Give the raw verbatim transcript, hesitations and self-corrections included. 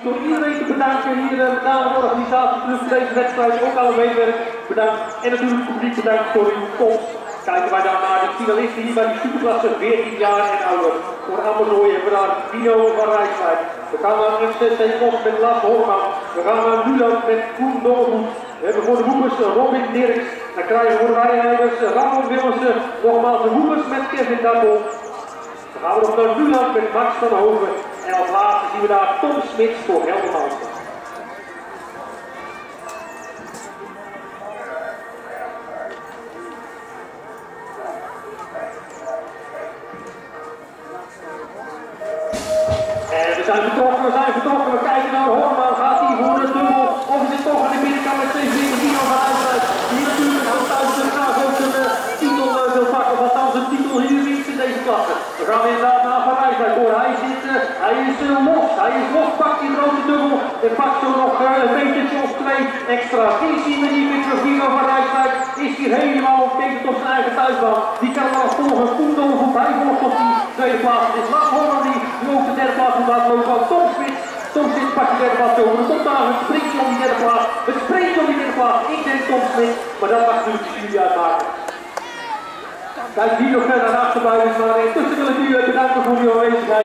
Door iedereen te bedanken hier met name de organisatie plus deze wedstrijd, ook alle medewerkers bedankt en natuurlijk het publiek bedankt voor uw komst. Kijken wij dan naar de finalisten hier bij die superklasse veertien jaar en ouder. Voor Ammerzooi hebben we daar Dino van Rijswijk. We gaan naar F C C Bos met Lars Horman. We gaan naar Nuland met Koen Dollevoet. We hebben voor de hoepers Robin Dirks. Dan krijgen we voor de rijleiders Ramon Willemsen. Nogmaals de hoepers met Kevin Dappel. Dan gaan we nog naar Nuland met Max van Hoven. En als laatste zien we daar Tom Smits voor Gelderland. En we zijn vertrokken, we zijn vertrokken, we kijken naar Horman, gaat hij voor de dubbel, of is het toch aan de binnenkant met zevenentwintig kilo van Rijswijk, die natuurlijk al thuis de graag ook zijn uh, titel uh, wil pakken, of althans een titel hier winst in deze klasse. We gaan inderdaad naar Van Rijswijk hoor, hij, zit, uh, hij is uh, los, hij is los, pakt die grote dubbel en pakt zo nog uh, een beetje of twee extra. Die zien we hier met Vino van Rijswijk, is hier helemaal opgekeken tot zijn eigen thuisbaan, die kan wel volgen, Koendel voorbij volgt op die tweede plaats, het is Lars Horman die nu ook de derde plaats laat lopen van Tom Smits. Tom Smits pakt die derde plaats over. Er komt daar het sprintje om die derde plaats. Het sprintje om die derde plaats. Ik denk Tom Smits, maar dat mag natuurlijk de jury uitmaken. Kijk, hier nog verder naar achterbij is, maar intussen wil ik u bedanken voor uw aanwezigheid.